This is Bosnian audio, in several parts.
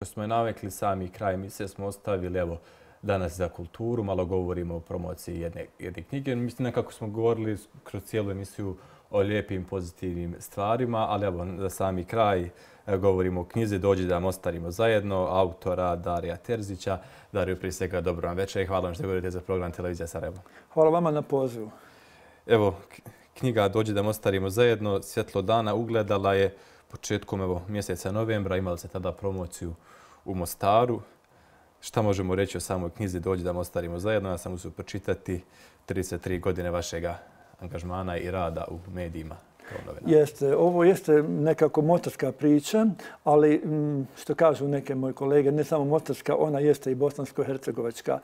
što smo je navikli sami kraj emisije smo ostavili evo danas za kulturu, malo govorimo o promociji jedne knjige. Mislim nekako smo govorili kroz cijelu emisiju o lijepim, pozitivnim stvarima, ali evo za sami kraj govorimo o knjizi Dođi da mostarimo zajedno, autora Darija Terzića. Dario, prije svega dobro vam večer i hvala vam što govorite za program Televizija Sarajevo. Hvala vama na pozivu. Evo, knjiga Dođi da mostarimo zajedno, svjetlo dana ugledala je početkom mjeseca novembra. Imali ste tada promociju u Mostaru. Šta možemo reći o samoj knjizi Dođi da mostarimo zajedno? Ja sam uspio pročitati 33 godine vašega angažmana i rada u medijima. Jeste, ovo jeste nekako mostarska priča, ali što kažu neke moje kolege, ne samo mostarska, ona jeste i bosansko-hercegovačka.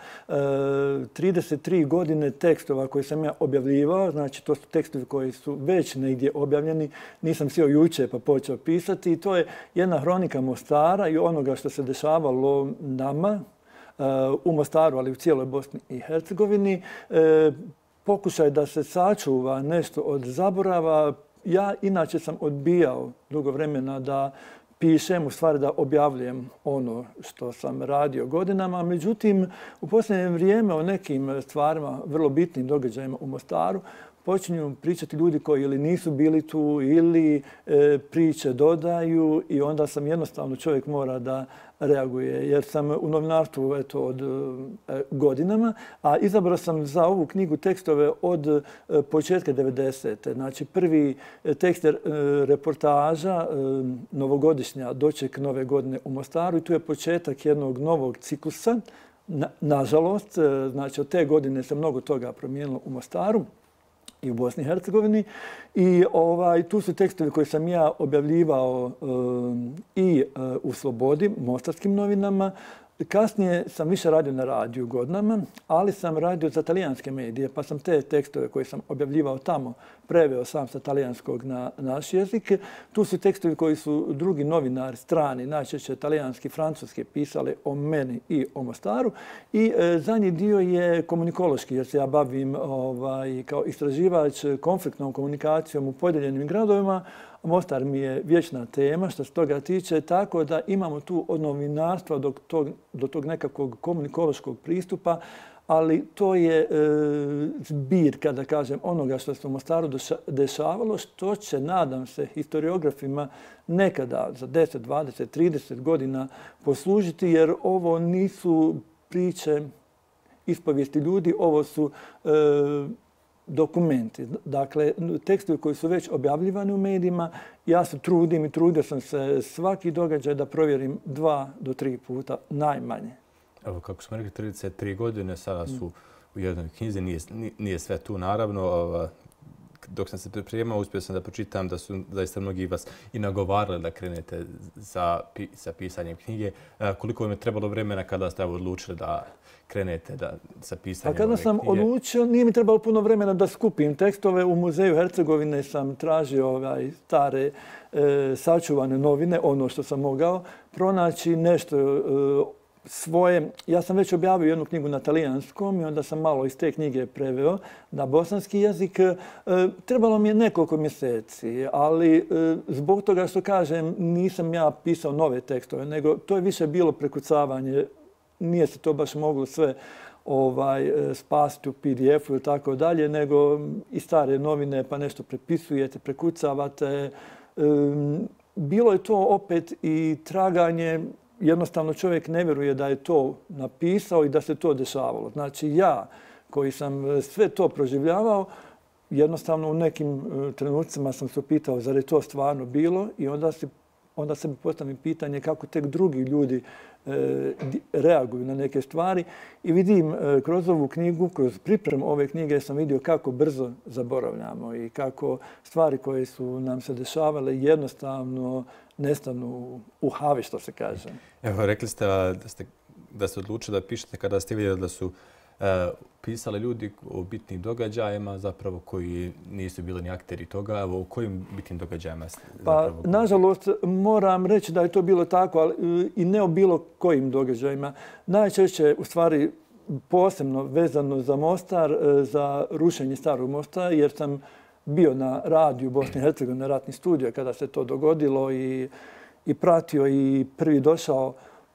33 godine tekstova koje sam ja objavljivao, znači to su tekstovi koji su već negdje objavljeni, nisam sjeo jučer pa počeo pisati i to je jedna hronika Mostara i onoga što se dešavalo nama u Mostaru, ali u cijeloj Bosni i Hercegovini. Pokušaj da se sačuva nešto od zaborava. Ja inače sam odbijao dugo vremena da pišem, u stvari da objavljujem ono što sam radio godinama. Međutim, u posljednje vrijeme o nekim stvarima, vrlo bitnim događajima u Mostaru, počinju pričati ljudi koji ili nisu bili tu ili priče dodaju i onda sam jednostavno čovjek mora da reaguje jer sam u novinarstvu od godinama, a izabrao sam za ovu knjigu tekstove od početka 90. Znači prvi tekst je reportaža novogodišnja doček nove godine u Mostaru i tu je početak jednog novog ciklusa. Nažalost, znači od te godine se mnogo toga promijenilo u Mostaru i u Bosni i Hercegovini. I tu su tekstovi koje sam ja objavljivao i u Slobodi, mostarskim novinama. Kasnije sam više radio na radiju godinama, ali sam radio za talijanske medije, pa sam te tekstove koje sam objavljivao tamo preveo sam sa talijanskog na naš jezik. Tu su tekstovi koji su drugi novinari, strani, najčešće talijanski, francuski, pisali o meni i o Mostaru. I zadnji dio je komunikološki, jer se ja bavim kao istraživač konfliktnom komunikacijom u podijeljenim gradovima. Mostar mi je vječna tema što se toga tiče, tako da imamo tu od novinarstva do tog nekakvog komunikološkog pristupa, ali to je zbirka, da kažem, onoga što se u Mostaru dešavalo, što će, nadam se, historiografima nekada za 10, 20, 30 godina poslužiti, jer ovo nisu priče ispovijesti ljudi, ovo su dokumenti. Dakle, tekstovi koji su već objavljivani u medijima, ja se trudim i trudio sam se svaki događaj da provjerim 2 do 3 puta najmanje. Evo, kako smo rekli, 33 godine, sada su u jednoj knjizi, nije sve tu naravno. Dok sam se pripremao, uspio sam da pročitam da su zaista mnogi vas i nagovarali da krenete sa pisanjem knjige. Koliko vam je trebalo vremena kada ste odlučili da krenete sa pisanjem ove knjige? Kada sam odlučio, nije mi trebalo puno vremena da skupim tekstove. U Muzeju Hercegovine sam tražio stare sačuvane novine, ono što sam mogao pronaći, nešto svoje. Ja sam već objavio jednu knjigu na talijanskom i onda sam malo iz te knjige preveo na bosanski jezik. Trebalo mi je nekoliko mjeseci, ali zbog toga što kažem nisam ja pisao nove tekstove, nego to je više bilo prekucavanje. Nije se to baš moglo sve spasiti u PDF-u ili tako dalje, nego i stare novine pa nešto prepisujete, prekucavate. Bilo je to opet i traganje. Jednostavno čovjek ne vjeruje da je to napisao i da se to dešavalo. Znači ja koji sam sve to proživljavao, jednostavno u nekim trenucima sam se pitao zar je to stvarno bilo i onda se postavim pitanje kako tek drugi ljudi reaguju na neke stvari. I vidim kroz ovu knjigu, kroz pripremu ove knjige sam vidio kako brzo zaboravljamo i kako stvari koje su nam se dešavale jednostavno nestanu u havi, što se kaže. Evo, rekli ste da ste odlučili da pišete kada ste vidjeli da su pisali ljudi o bitnim događajima, zapravo koji nisu bili ni akteri toga. Evo, o kojim bitnim događajima zapravo? Pa, nažalost, moram reći da je to bilo tako, ali i ne o bilo kojim događajima. Najčešće, u stvari, posebno vezano za Mostar, za rušenje starog mosta, jer sam bio na radiju Bosne i Hercegovine, ratni studio, kada se to dogodilo i pratio i prvi došao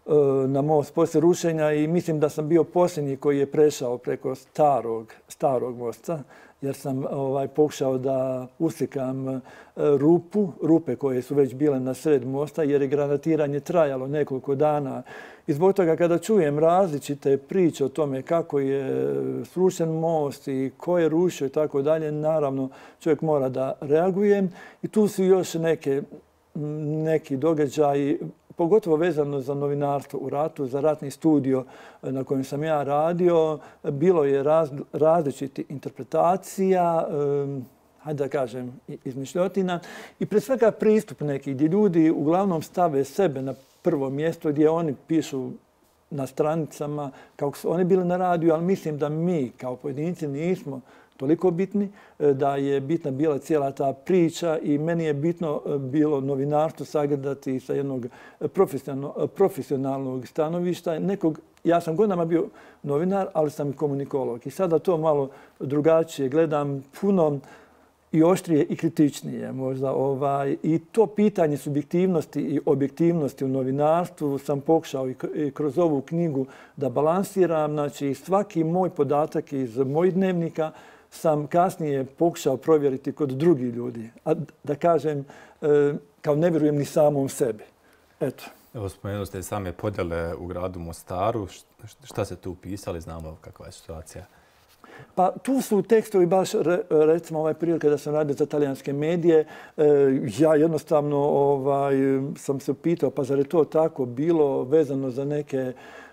na most poslije rušenja i mislim da sam bio posljednji koji je prešao preko starog mosta, jer sam pokušao da uslikam rupe koje su već bile na sred mosta, jer je granatiranje trajalo nekoliko dana. I zbog toga kada čujem različite priče o tome kako je srušen most i ko je rušio i tako dalje, naravno čovjek mora da reaguje. I tu su još neki događaji, pogotovo vezano za novinarstvo u ratu, za ratni studio na kojem sam ja radio. Bilo je različitih interpretacija, hajde da kažem, izmišljotina i pre svega pristup neki gdje ljudi uglavnom stave sebe na prvo mjesto, gdje oni pišu na stranicama kako su oni bili na radiju, ali mislim da mi kao pojedinci nismo toliko bitni, da je bitna bila cijela ta priča i meni je bitno bilo novinarstvo sagledati sa jednog profesionalnog stanovišta. Ja sam godinama bio novinar, ali sam i komunikolog. I sada to malo drugačije gledam, puno i oštrije i kritičnije možda. I to pitanje subjektivnosti i objektivnosti u novinarstvu sam pokušao i kroz ovu knjigu da balansiram. Znači, svaki moj podatak iz mojih dnevnika sam kasnije pokušao provjeriti kod drugih ljudi. A da kažem, kao ne vjerujem ni samom sebi. Eto. Evo, spomenuli ste same podjele u gradu Mostaru. Šta ste tu pisali? Znamo kakva je situacija. Pa tu su tekstovi baš, recimo ovaj period kada sam radio za talijanske medije, ja jednostavno sam se pitao, pa zar je to tako bilo vezano za neke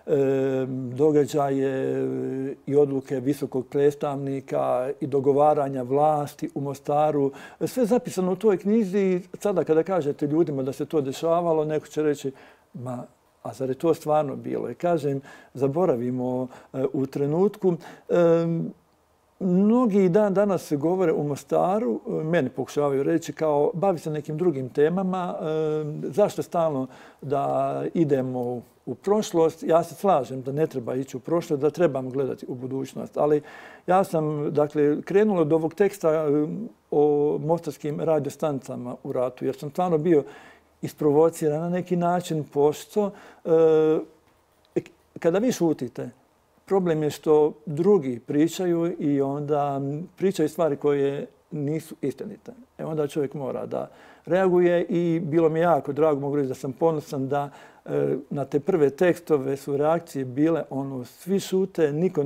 događaje i odluke visokog predstavnika i dogovaranja vlasti u Mostaru. Sve zapisano u toj knjizi i sada kada kažete ljudima da se to dešavalo, neko će reći, a zar je to stvarno bilo? I kažem, zaboravimo u trenutku. Mnogi danas se govore u Mostaru, meni pokušavaju reći kao bavi se nekim drugim temama, zašto stalno da idemo u prošlost. Ja se slažem da ne treba ići u prošlost, da trebamo gledati u budućnost. Ali ja sam krenulo od ovog teksta o mostarskim radiostanicama u ratu, jer sam stvarno bio isprovociran na neki način, pošto kada vi šutite, problem je što drugi pričaju i onda pričaju stvari koje nisu istinite. Onda čovjek mora da reaguje i bilo mi jako drago, mogu reći da sam ponosan da na te prve tekstove su reakcije bile svi šute, niko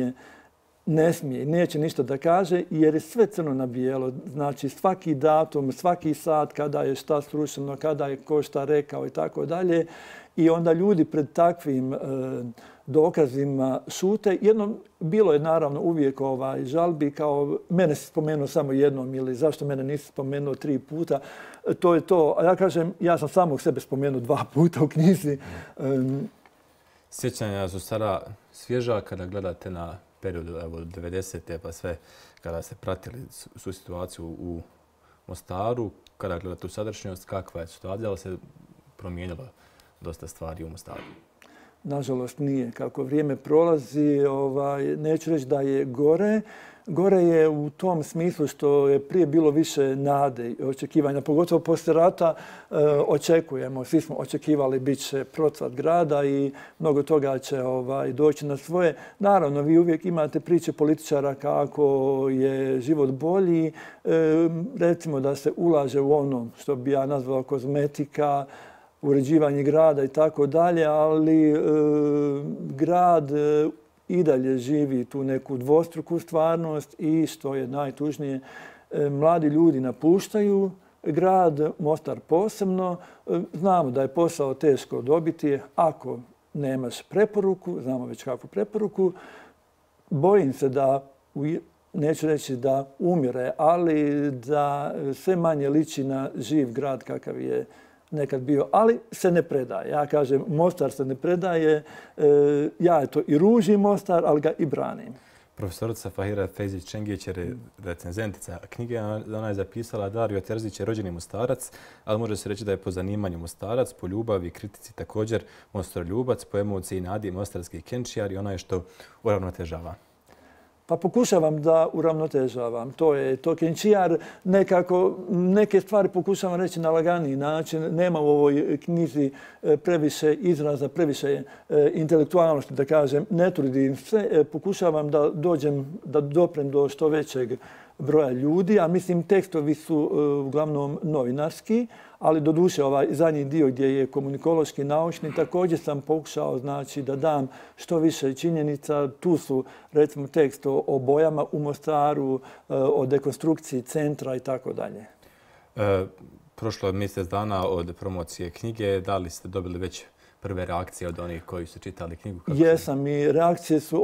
ne smije i neće ništa da kaže jer je sve crno na bijelo. Znači svaki datum, svaki sat kada je šta srušeno, kada je ko šta rekao i tako dalje. I onda ljudi pred takvim dokazima šute. Bilo je naravno uvijek žalbi kao mene si spomenuo samo jednom ili zašto mene nisi spomenuo 3 puta. To je to. A ja kažem, ja sam samog sebe spomenuo 2 puta u knjizi. Sjećanja su sada svježa kada gledate na periodu od 90. pa sve kada ste pratili su situaciju u Mostaru, kada gledate u sadašnjost, kakva je situacija, ali se promijenilo dosta stvari u Mostaru? Nažalost nije. Kako vrijeme prolazi, neću reći da je gore. Gore je u tom smislu što je prije bilo više nade i očekivanja. Pogotovo poslije rata očekujemo. Svi smo očekivali bit će procvat grada i mnogo toga će doći na svoje. Naravno, vi uvijek imate priče političara kako je život bolji. Recimo da se ulaže u ono što bi ja nazvala kozmetika, uređivanje grada i tako dalje, ali grad i dalje živi tu neku dvostruku stvarnost i što je najtužnije, mladi ljudi napuštaju grad, Mostar posebno. Znamo da je posao teško dobiti ako nemaš preporuku, znamo već kakvu preporuku. Bojim se da, neću reći da umire, ali da sve manje liči na živ grad kakav je nekad bio, ali se ne predaje. Ja kažem, Mostar se ne predaje. Ja i ružim Mostar, ali ga i branim. Profesorica Fahira Fejzić-Čengić je recenzentica knjige. Ona je zapisala Dario Terzić je rođeni Mostarac, ali može se reći da je po zanimanju Mostarac, po ljubavi i kritici također Mostaroljubac, po emociji i nadi mostarski kenčijar i onaj što uravnotežava. Pa pokušavam da uravnotežavam. To je to Kenčijar nekako, neke stvari pokušavam reći na laganiji način. Nema u ovoj knjizi previše izraza, previše intelektualnosti, da kažem. Ne trudim se, pokušavam da doprem do što većeg broja ljudi, a mislim tekstovi su uglavnom novinarski, ali doduše ovaj zadnji dio gdje je komunikološki naučni također sam pokušao znači da dam što više činjenica. Tu su recimo tekst o bojama u Mostaru, o dekonstrukciji centra i tako dalje. Prošlo je mjesec dana od promocije knjige. Da li ste dobili već prve reakcije od onih koji su čitali knjigu? Jesam i reakcije su,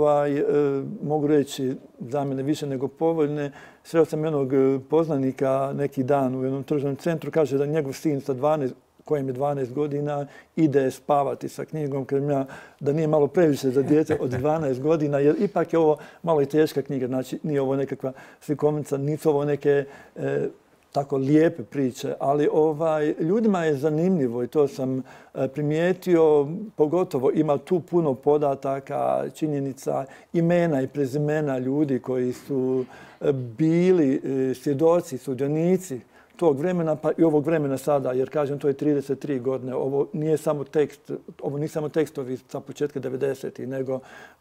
mogu reći, za mene više nego povoljne. Sreo sam jednog poznanika neki dan u jednom tržnom centru, kaže da njegov sin kojem je 12 godina ide spavati sa knjigom. Kažem ja da nije malo previše za dijete od 12 godina, jer ipak je ovo malo i teška knjiga. Znači nije ovo nekakva slikovnica, nisu ovo neke tako lijepe priče, ali ljudima je zanimljivo i to sam primijetio, pogotovo ima tu puno podataka, činjenica, imena i prezimena ljudi koji su bili svjedoci, sudionici tog vremena, pa i ovog vremena sada, jer kažem to je 33 godine. Ovo nije samo tekst, ovo nisu samo tekstovi sa početka 90-ih, nego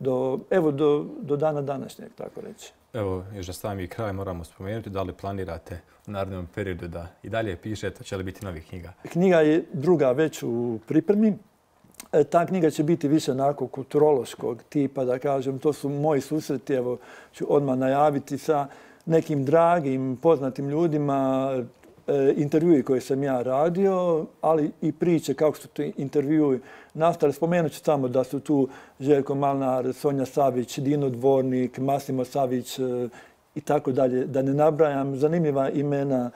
do dana današnjeg, tako reći. Evo, još za sami kraj moramo spomenuti, da li planirate u narednom periodu da i dalje pišete, će li biti novih knjiga? Knjiga je druga već u pripremi. Ta knjiga će biti više onako kulturološkog tipa, da kažem. To su moji susreti, evo ću odmah najaviti sa nekim dragim, poznatim ljudima, intervjui koje sam ja radio, ali i priče kako su ti intervjui nastali. Spomenut ću samo da su tu Željko Malnar, Sonja Savić, Dino Dvornik, Massimo Savić i tako dalje. Da ne nabrajam zanimljiva imena,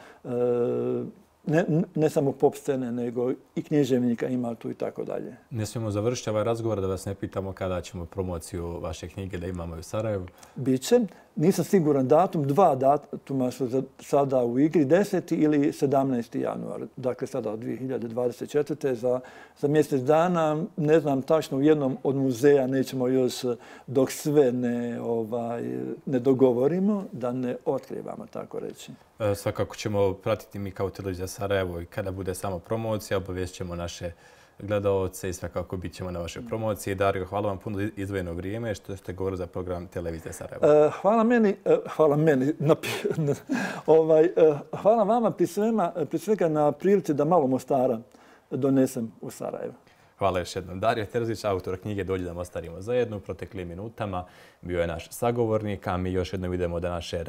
ne samo pop scene, nego i književnika ima tu i tako dalje. Ne smijemo završiti ovaj razgovor da vas ne pitamo kada ćemo promociju vaše knjige da imamo u Sarajevu. Biće. Nisam siguran datum. 2 datuma su sada u igri. 10. ili 17. januar. Dakle, sada od 2024. Za mjesec dana. Ne znam tačno, u jednom od muzeja nećemo još dok sve ne dogovorimo, da ne otkrivamo, tako reći. Svakako ćemo pratiti mi kao Televizija Sarajevo i kada bude samo promocija, obavijest ćemo naše gledaoce i svakako bit ćemo na vašoj promociji. Dario, hvala vam puno izdvojeno vrijeme što ste govorili za program Televizije Sarajevo. Hvala vama prije svega na prilici da malo Mostara donesem u Sarajevo. Hvala još jednom. Dario Terzić, autor knjige Dođi da Mostarimo zajedno. U proteklim minutama bio je naš sagovornik, a mi još jednom idemo da naše